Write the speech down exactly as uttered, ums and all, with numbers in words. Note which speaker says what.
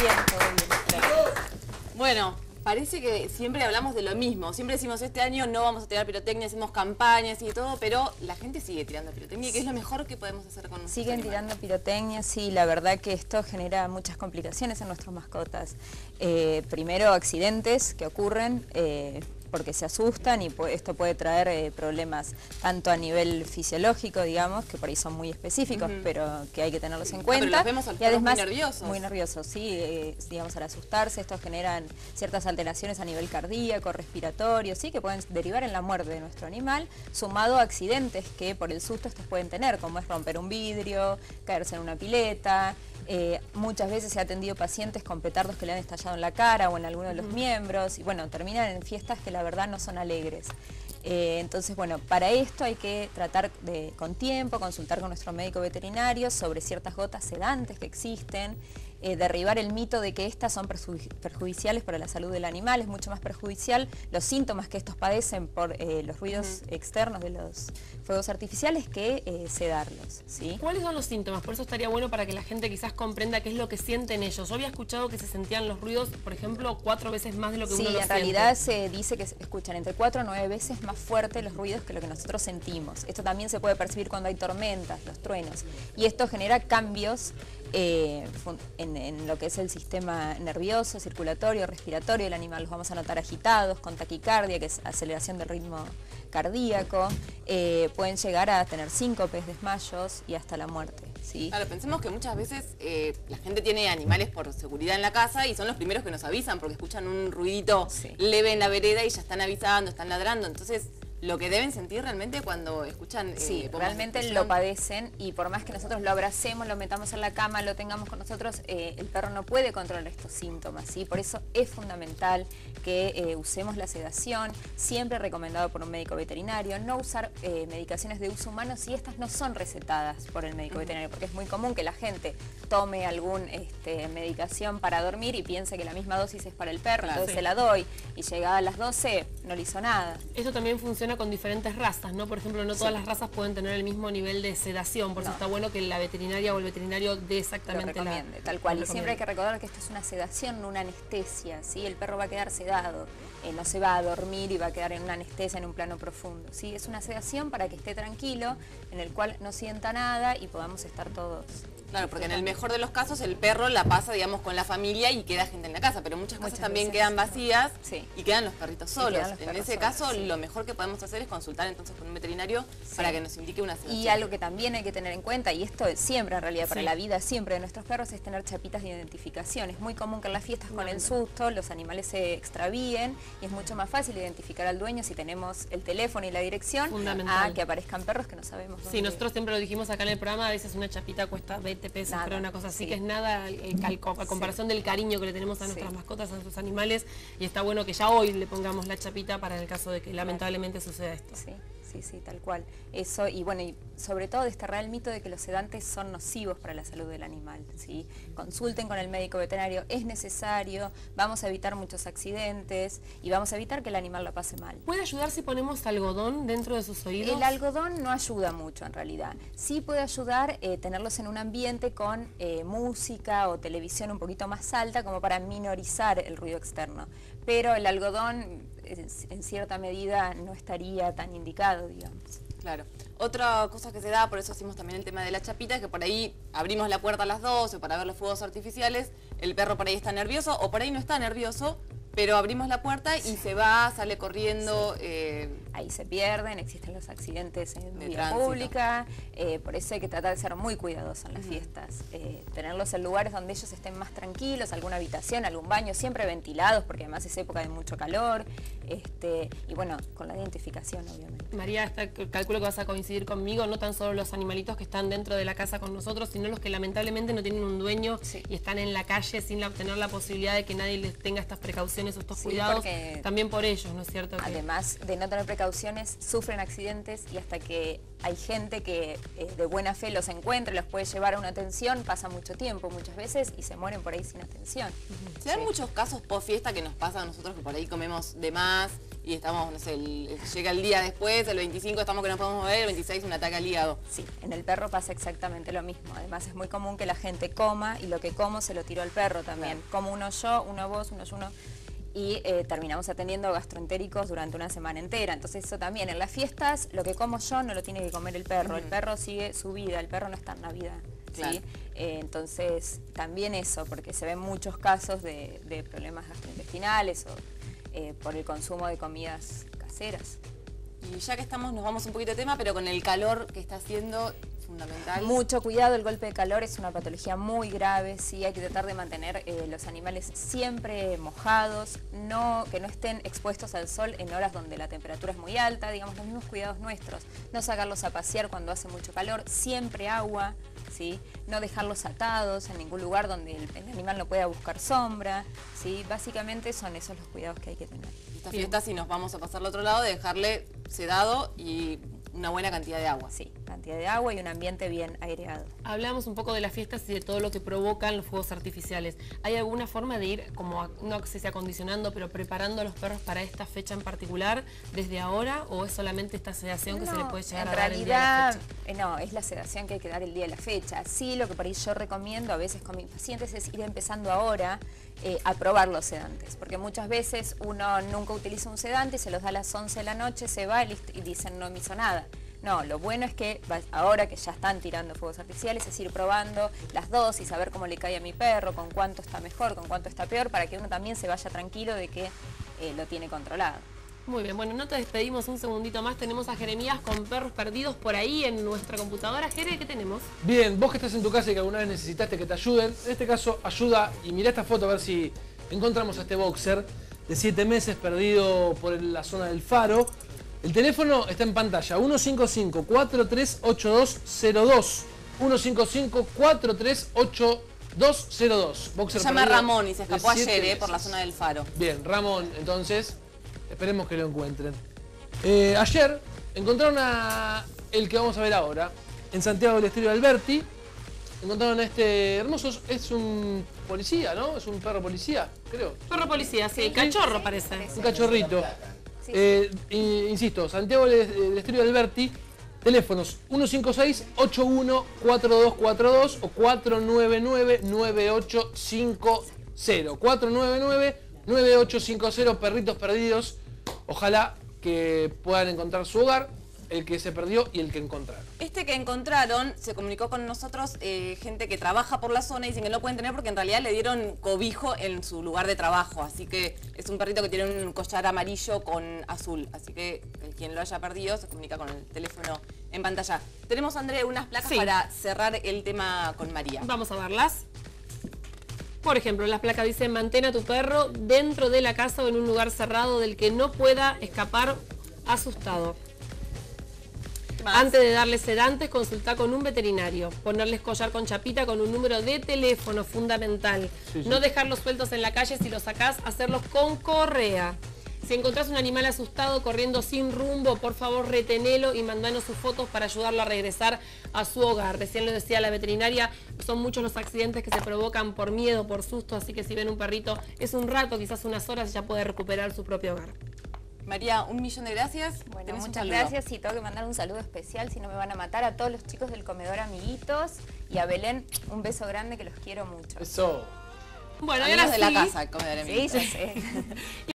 Speaker 1: bien, todo bien.
Speaker 2: Bueno, parece que siempre hablamos de lo mismo. Siempre decimos, este año no vamos a tirar pirotecnia, hacemos campañas y todo, pero la gente sigue tirando pirotecnia, que es lo mejor que podemos hacer con nosotros.
Speaker 1: Siguen tirando pirotecnia, sí, la verdad que esto genera muchas complicaciones en nuestras mascotas. Eh, primero, accidentes que ocurren, eh, porque se asustan y esto puede traer eh, problemas tanto a nivel fisiológico, digamos, que por ahí son muy específicos, uh-huh. pero que hay que tenerlos en cuenta.
Speaker 2: No, pero los vemos al
Speaker 1: y además,
Speaker 2: muy nerviosos.
Speaker 1: Muy nerviosos, sí, eh, digamos, al asustarse, esto generan ciertas alteraciones a nivel cardíaco, respiratorio, sí, que pueden derivar en la muerte de nuestro animal, sumado a accidentes que por el susto estos pueden tener, como es romper un vidrio, caerse en una pileta. Eh, muchas veces se ha atendido pacientes con petardos que le han estallado en la cara o en alguno de los uh-huh. miembros, y bueno, terminan en fiestas que la verdad no son alegres. Eh, entonces, bueno, para esto hay que tratar de, con tiempo, consultar con nuestro médico veterinario sobre ciertas gotas sedantes que existen, eh, derribar el mito de que estas son perju- perjudiciales para la salud del animal. Es mucho más perjudicial los síntomas que estos padecen por eh, los ruidos uh-huh. externos de los fuegos artificiales que eh, sedarlos, ¿sí?
Speaker 3: ¿Cuáles son los síntomas? Por eso estaría bueno para que la gente quizás comprenda qué es lo que sienten ellos. Yo había escuchado que se sentían los ruidos, por ejemplo, cuatro veces más de lo que
Speaker 1: sí,
Speaker 3: uno lo
Speaker 1: en
Speaker 3: siente.
Speaker 1: realidad se dice que se escuchan entre cuatro o nueve veces más fuertes los ruidos que lo que nosotros sentimos. Esto también se puede percibir cuando hay tormentas, los truenos. Y esto genera cambios eh, en, en lo que es el sistema nervioso, circulatorio, respiratorio del animal. Los vamos a notar agitados, con taquicardia, que es aceleración del ritmo cardíaco. Eh, pueden llegar a tener síncopes, desmayos y hasta la muerte, ¿sí?
Speaker 2: Claro, pensemos que muchas veces eh, la gente tiene animales por seguridad en la casa y son los primeros que nos avisan porque escuchan un ruidito sí. leve en la vereda y ya están avisando, están ladrando. Entonces, lo que deben sentir realmente cuando escuchan... Eh,
Speaker 1: sí, realmente lo padecen y por más que nosotros lo abracemos, lo metamos en la cama, lo tengamos con nosotros, eh, el perro no puede controlar estos síntomas, ¿sí? Por eso es fundamental que eh, usemos la sedación, siempre recomendado por un médico veterinario, no usar eh, medicaciones de uso humano si estas no son recetadas por el médico uh-huh. veterinario, porque es muy común que la gente tome alguna este, medicación para dormir y piense que la misma dosis es para el perro, claro, entonces sí. se la doy y llegada a las doce no le hizo nada.
Speaker 3: Eso también funciona con diferentes razas, ¿no? Por ejemplo, no todas
Speaker 1: sí.
Speaker 3: las razas pueden tener el mismo nivel de sedación, por eso no. está bueno que la veterinaria o el veterinario dé exactamente
Speaker 1: lo recomiende,
Speaker 3: la,
Speaker 1: tal cual. Y siempre hay que recordar que esto es una sedación, no una anestesia, ¿sí? El perro va a quedar sedado, eh, no se va a dormir y va a quedar en una anestesia, en un plano profundo, ¿sí? Es una sedación para que esté tranquilo, en el cual no sienta nada y podamos estar todos.
Speaker 2: Claro, porque en el mejor de los casos el perro la pasa, digamos, con la familia y queda gente en la casa, pero muchas, muchas casas también
Speaker 1: veces,
Speaker 2: quedan vacías
Speaker 1: sí.
Speaker 2: y quedan los perritos solos.
Speaker 1: Los perros
Speaker 2: en ese
Speaker 1: solos,
Speaker 2: caso,
Speaker 1: sí.
Speaker 2: lo mejor que podemos hacer es consultar entonces con un veterinario sí. para que nos indique una sedación.
Speaker 1: Y algo que también hay que tener en cuenta, y esto es siempre en realidad para
Speaker 3: sí.
Speaker 1: la vida siempre de nuestros perros, es tener chapitas de identificación. Es muy común que en las fiestas con el susto los animales se extravíen y es mucho más fácil identificar al dueño si tenemos el teléfono y la dirección a que aparezcan perros que no sabemos dónde.
Speaker 3: Sí, nosotros siempre lo dijimos acá en el programa, a veces una chapita cuesta veinte pesos, nada. pero una cosa así
Speaker 1: Sí.
Speaker 3: que es nada el calco, a comparación sí. del cariño que le tenemos a nuestras sí. mascotas, a nuestros animales, y está bueno que ya hoy le pongamos la chapita para el caso de que lamentablemente suceda esto.
Speaker 1: Sí, sí, sí, tal cual. Eso, y bueno, y sobre todo desterrar el mito de que los sedantes son nocivos para la salud del animal, ¿sí? Consulten con el médico veterinario, es necesario, vamos a evitar muchos accidentes y vamos a evitar que el animal la pase mal.
Speaker 3: ¿Puede ayudar si ponemos algodón dentro de sus oídos?
Speaker 1: El algodón no ayuda mucho en realidad. Sí puede ayudar eh, tenerlos en un ambiente con eh, música o televisión un poquito más alta como para minorizar el ruido externo. Pero el algodón eh, en cierta medida no estaría tan indicado, digamos.
Speaker 2: Claro. Otra cosa que se da, por eso hacemos también el tema de la chapita, es que por ahí abrimos la puerta a las doce para ver los fuegos artificiales, el perro por ahí está nervioso o por ahí no está nervioso, pero abrimos la puerta y se va, sale corriendo.
Speaker 1: Sí.
Speaker 2: Eh,
Speaker 1: Ahí se pierden, existen los accidentes en
Speaker 2: de
Speaker 1: vía
Speaker 2: tránsito.
Speaker 1: pública, eh, por eso hay que tratar de ser muy cuidadosos en las
Speaker 2: uh-huh.
Speaker 1: fiestas. Eh, tenerlos en lugares donde ellos estén más tranquilos, alguna habitación, algún baño, siempre ventilados, porque además es época de mucho calor. Este, y bueno, con la identificación, obviamente.
Speaker 3: María, hasta calculo que vas a coincidir conmigo, no tan solo los animalitos que están dentro de la casa con nosotros, sino los que lamentablemente no tienen un dueño sí. y están en la calle sin la, obtener la posibilidad de que nadie les tenga estas precauciones o estos sí, cuidados, también por ellos, ¿no es cierto?
Speaker 1: Además de no tener precauciones, sufren accidentes y hasta que hay gente que eh, de buena fe los encuentra, los puede llevar a una atención, pasa mucho tiempo muchas veces y se mueren por ahí sin atención.
Speaker 2: Uh-huh. Se dan
Speaker 1: sí.
Speaker 2: muchos casos post fiesta que nos pasa a nosotros que por ahí comemos de más y estamos, no sé, el, llega el día después, el veinticinco estamos que no podemos mover, el veintiséis un ataque al hígado.
Speaker 1: Sí, en el perro pasa exactamente lo mismo. Además es muy común que la gente coma y lo que como se lo tiro al perro también. Claro. Como uno yo, uno vos, uno yo, uno... y eh, terminamos atendiendo gastroentéricos durante una semana entera. Entonces eso también, en las fiestas, lo que como yo no lo tiene que comer el perro. Uh-huh. El perro sigue su vida, el perro no está en Navidad. Claro. ¿Sí? Eh, entonces también eso, porque se ven muchos casos de, de problemas gastrointestinales o eh, por el consumo de comidas caseras.
Speaker 2: Y ya que estamos, nos vamos un poquito de tema, pero con el calor que está haciendo... fundamental.
Speaker 1: Mucho cuidado, el golpe de calor es una patología muy grave, sí, hay que tratar de mantener eh, los animales siempre mojados, no, que no estén expuestos al sol en horas donde la temperatura es muy alta, digamos los mismos cuidados nuestros, no sacarlos a pasear cuando hace mucho calor, siempre agua, ¿sí? No dejarlos atados en ningún lugar donde el, el animal no pueda buscar sombra, ¿sí? Básicamente son esos los cuidados que hay que tener.
Speaker 2: Esta fiesta, si nos vamos a pasar al otro lado, de dejarle sedado y una buena cantidad de agua.
Speaker 1: Sí, cantidad de agua y un ambiente bien aireado.
Speaker 3: Hablamos un poco de las fiestas y de todo lo que provocan los fuegos artificiales. ¿Hay alguna forma de ir, como no sé si acondicionando, pero preparando a los perros para esta fecha en particular desde ahora, o es solamente esta sedación que no, se le puede llegar a dar el día de la fecha?
Speaker 1: Eh, no, es la sedación que hay que dar el día de la fecha. Sí, lo que por ahí yo recomiendo a veces con mis pacientes es ir empezando ahora eh, a probar los sedantes, porque muchas veces uno nunca utiliza un sedante y se los da a las once de la noche, se va y, y dicen no me hizo nada. No, lo bueno es que ahora que ya están tirando fuegos artificiales es ir probando las dosis, saber cómo le cae a mi perro, con cuánto está mejor, con cuánto está peor, para que uno también se vaya tranquilo de que eh, lo tiene controlado.
Speaker 3: Muy bien, bueno, no te despedimos un segundito más. Tenemos a Jeremías con perros perdidos por ahí en nuestra computadora. Jere, ¿qué tenemos?
Speaker 4: Bien, vos que estás en tu casa y que alguna vez necesitaste que te ayuden, en este caso ayuda, y mirá esta foto a ver si encontramos a este boxer de siete meses perdido por la zona del Faro. El teléfono está en pantalla, uno cinco cinco, cuatro tres ocho dos cero dos. uno cinco cinco, cuatro tres ocho dos cero dos.
Speaker 2: Boxer se llama Ramón y se escapó ayer eh, por la zona del Faro.
Speaker 4: Bien, Ramón, entonces, esperemos que lo encuentren. Eh, ayer encontraron a el que vamos a ver ahora, en Santiago del Estero Alberti. Encontraron a este hermoso, es un policía, ¿no? Es un perro policía, creo.
Speaker 3: Perro policía, sí, cachorro parece.
Speaker 4: Un cachorrito. Eh, insisto, Santiago del Estero Alberti, teléfonos uno cinco seis, ocho uno cuatro dos cuatro dos o cuatro nueve nueve, nueve ocho cinco cero. cuatro nueve nueve, nueve ocho cinco cero, perritos perdidos. Ojalá que puedan encontrar su hogar, el que se perdió y el que encontraron.
Speaker 2: Este que encontraron se comunicó con nosotros, eh, gente que trabaja por la zona y dicen que no lo pueden tener porque en realidad le dieron cobijo en su lugar de trabajo. Así que es un perrito que tiene un collar amarillo con azul. Así que el quien lo haya perdido se comunica con el teléfono en pantalla. Tenemos, André, unas placas sí. para cerrar el tema con María.
Speaker 3: Vamos a verlas. Por ejemplo, las placas dicen mantén a tu perro dentro de la casa o en un lugar cerrado del que no pueda escapar asustado. Más. Antes de darles sedantes, consultar con un veterinario. Ponerles collar con chapita con un número de teléfono fundamental. Sí, sí. No dejarlos sueltos en la calle. Si los sacás, hacerlos con correa. Si encontrás un animal asustado corriendo sin rumbo, por favor retenelo y mandanos sus fotos para ayudarlo a regresar a su hogar. Recién lo decía la veterinaria, son muchos los accidentes que se provocan por miedo, por susto, así que si ven un perrito, es un rato, quizás unas horas, ya puede recuperar su propio hogar.
Speaker 2: María, un millón de gracias.
Speaker 1: Bueno, muchas gracias y tengo que mandar un saludo especial, si no me van a matar, a todos los chicos del comedor Amiguitos y a Belén, un beso grande que los quiero mucho.
Speaker 4: Eso.
Speaker 3: Bueno,
Speaker 2: amigos
Speaker 3: ahora
Speaker 2: de
Speaker 3: sí.
Speaker 2: la casa, el comedor Amiguitos.
Speaker 1: Sí, ya sé.